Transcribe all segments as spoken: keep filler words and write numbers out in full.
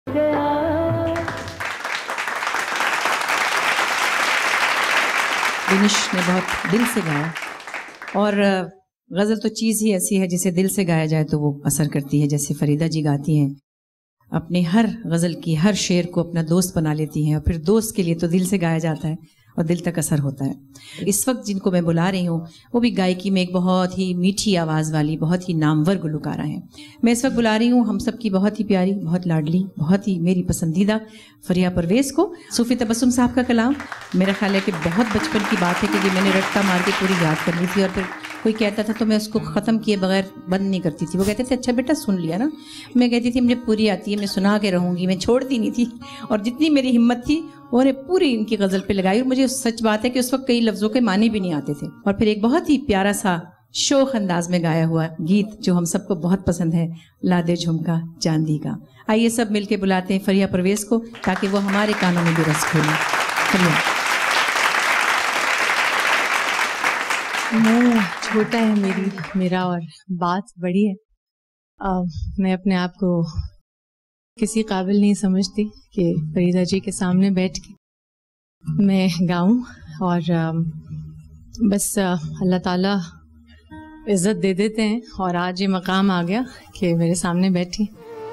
दिनिश ने बहुत दिल से गाया और गज़ल तो चीज़ ही ऐसी है जिसे दिल से गाया जाए तो वो असर करती है। जैसे फरीदा जी गाती हैं, अपने हर गज़ल की हर शेर को अपना दोस्त बना लेती हैं और फिर दोस्त के लिए तो दिल से गाया जाता है और दिल तक असर होता है। इस वक्त जिनको मैं बुला रही हूँ वो भी गायकी में एक बहुत ही मीठी आवाज़ वाली बहुत ही नामवर गुलकारा हैं। मैं इस वक्त बुला रही हूँ हम सब की बहुत ही प्यारी, बहुत लाडली, बहुत ही मेरी पसंदीदा फरिया परवेज़ को। सूफ़ी तबस्सुम साहब का कलाम मेरा ख्याल है कि बहुत बचपन की बात है कि ये मैंने रट्टा मार के पूरी याद कर ली थी और फिर कोई कहता था तो मैं उसको ख़त्म किए बगैर बंद नहीं करती थी। वो कहते थे अच्छा बेटा सुन लिया ना, मैं कहती थी मुझे पूरी आती है, मैं सुना के रहूँगी, मैं छोड़ती नहीं थी। और जितनी मेरी हिम्मत थी उन्हें पूरी इनकी गज़ल पे लगाई। और मुझे सच बात है कि उस वक्त कई लफ्ज़ों के मानी भी नहीं आते थे। और फिर एक बहुत ही प्यारा सा शोख अंदाज में गाया हुआ गीत जो हम सबको बहुत पसंद है, लादे झुमका चांदी का। आइए सब मिलके बुलाते हैं फरिया परवेज़ को ताकि वो हमारे कानों में भी रस खोलें। फरिया मुँह छोटा है मेरी मेरा और बात बड़ी है। आ, मैं अपने आप को किसी काबिल नहीं समझती कि फरीदा जी के सामने बैठ के मैं गाऊं और आ, बस आ, अल्लाह ताला इज़्ज़त दे देते हैं और आज ये मकाम आ गया कि मेरे सामने बैठी।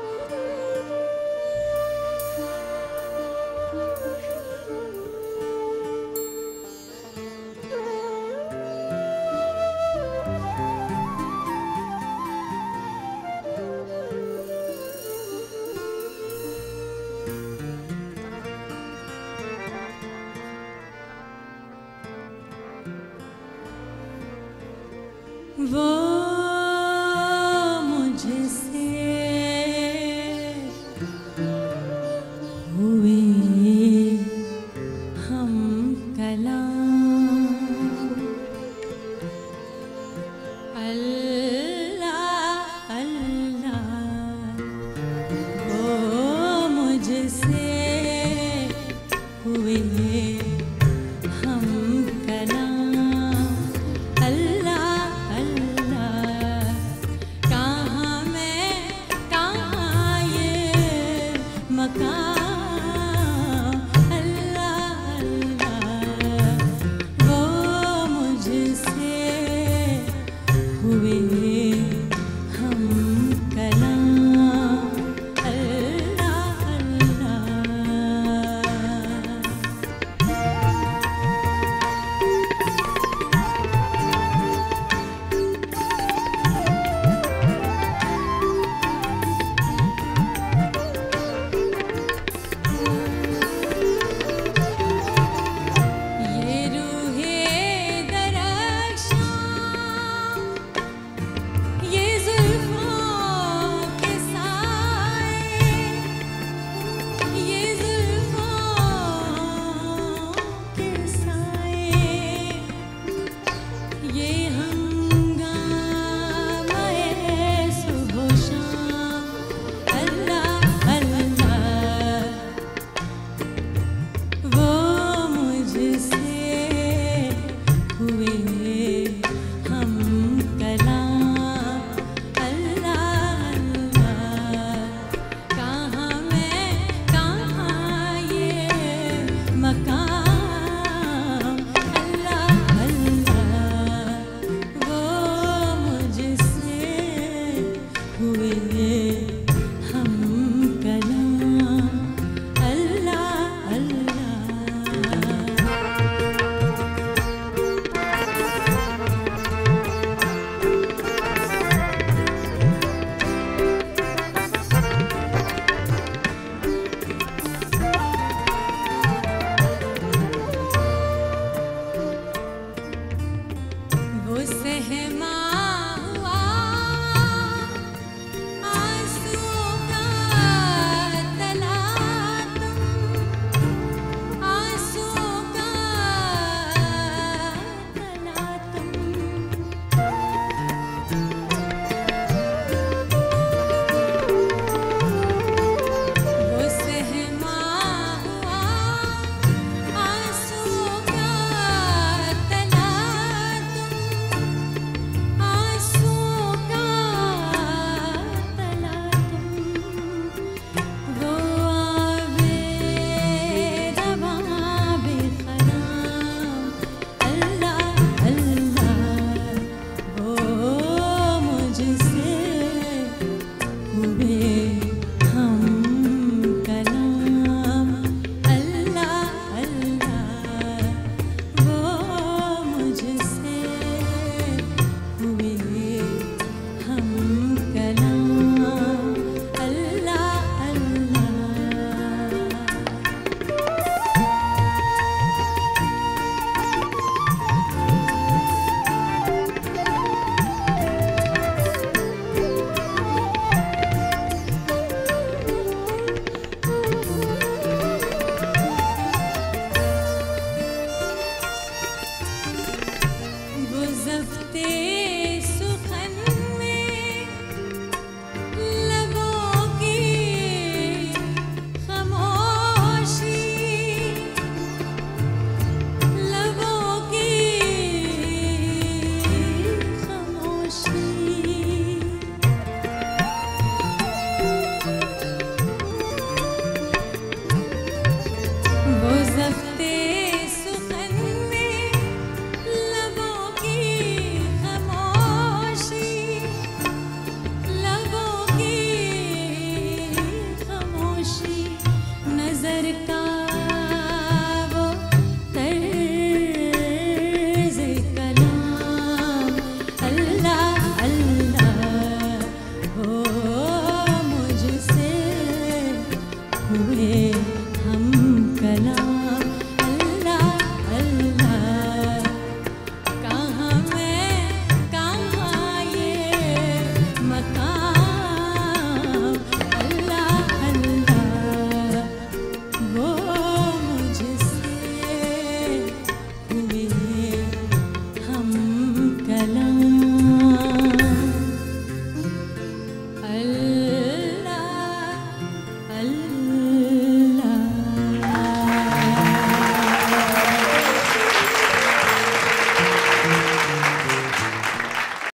वो मुझसे हुए हम कलाम, अल्लाह अल्लाह। वो मुझसे हुए हम कलाम, अल्लाह हुए हम कलाम।